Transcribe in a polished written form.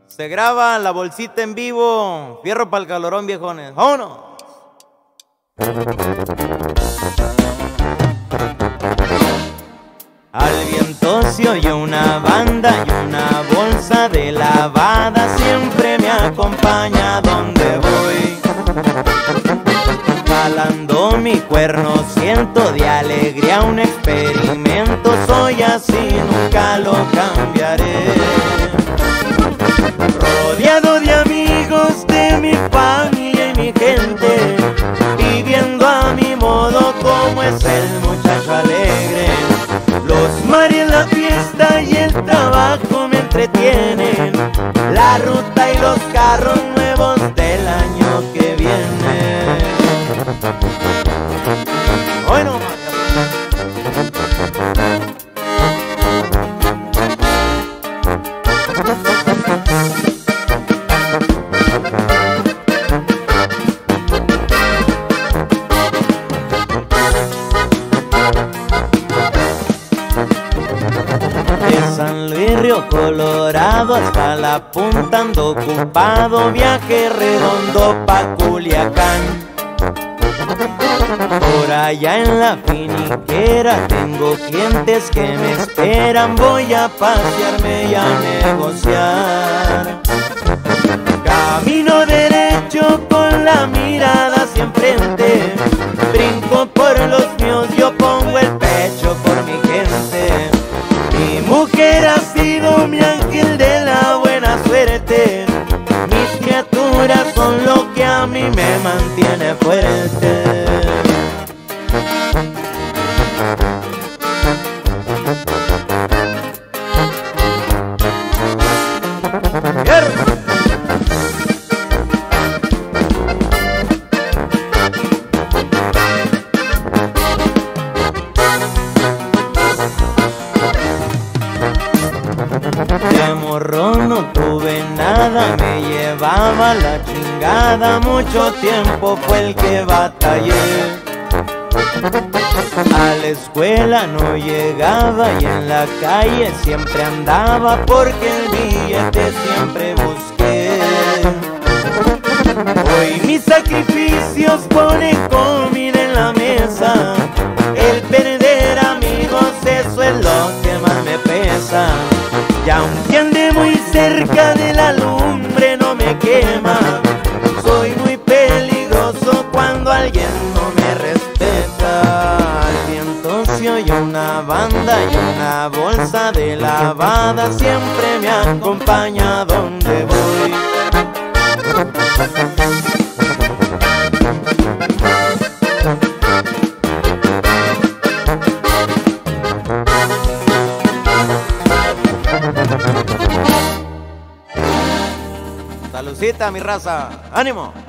Se graba La Bolsita en vivo. Fierro para el calorón, viejones. ¡Vámonos! Al viento se oye una banda y una bolsa de lavada siempre me acompaña donde voy. Jalando mi cuerno siento de alegría un experimento. Soy así, nunca lo cambiaré. Rodeado de amigos de mi familia y mi gente, viviendo a mi modo como es el muchacho alegre. Los mares, la fiesta y el trabajo me entretienen. La ruta y los carros nuevos del año que viene. Bueno, de San Luis, Río Colorado hasta la punta ando ocupado. Viaje redondo pa' Culiacán. Por allá en la finiquera tengo clientes que me esperan. Voy a pasearme y a negociar. Camino derecho con la mirada hacia enfrente. Brinco por los míos, yo pongo el pecho por mi gente. Mi mujer ha sido mi ángel de la buena suerte. Mis criaturas son lo que a mí me mantiene fuerte. De morro no tuve nada, me llevaba la chingada. Mucho tiempo fue el que batallé. A la escuela no llegaba y en la calle siempre andaba, porque el billete siempre busqué. Hoy mis sacrificios ponen comida en la mesa. El perder amigos, eso es lo que más me pesa. Y aunque ande muy cerca de la lumbre no me quema. Soy muy peligroso cuando alguien no me respeta. Al viento se oye una banda y una bolsa de lavada siempre me acompaña donde voy. Saludcita, mi raza. ¡Ánimo!